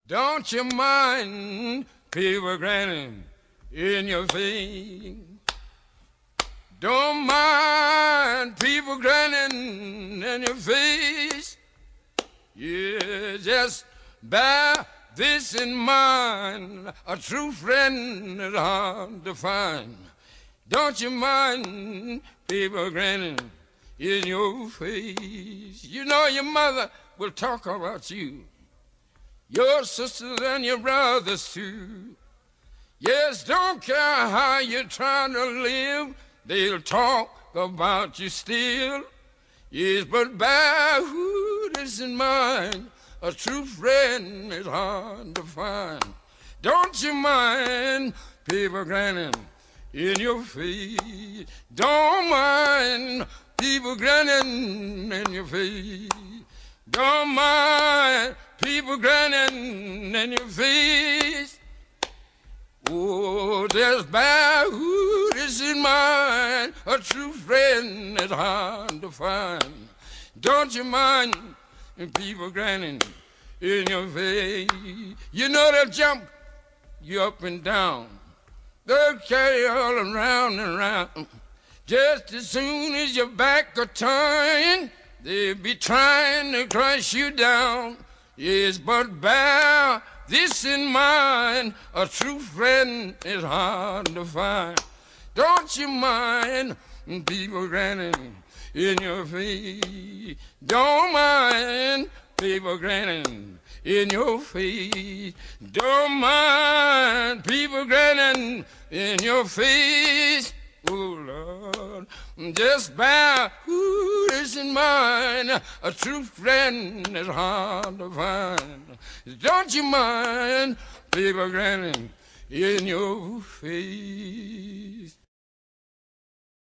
Don't you mind people grinning in your face? Don't mind people grinning in your face. Yeah, just bear this in mind, a true friend is hard to find. Don't you mind people grinning in your face? You know your mother will talk about you, your sisters and your brothers too. Yes, don't care how you're trying to live, they'll talk about you still. Yes, but bear this in mind, a true friend is hard to find. Don't you mind people grinning in your face? Don't mind people grinning in your face. Don't mind people grinning in your face. Oh, just bear this in mind, a true friend is hard to find. Don't you mind people grinning in your face? You know they'll jump you up and down, they'll carry you all around and around. Just as soon as your back are turned, they'll be trying to crush you down. Yes, but bear this in mind, a true friend is hard to find. Don't you mind people grinning in your face? Don't mind people grinning in your face. Don't mind people grinning in your face. Oh, Lord, just bear this in mind, a true friend is hard to find. Don't you mind people grinning in your face?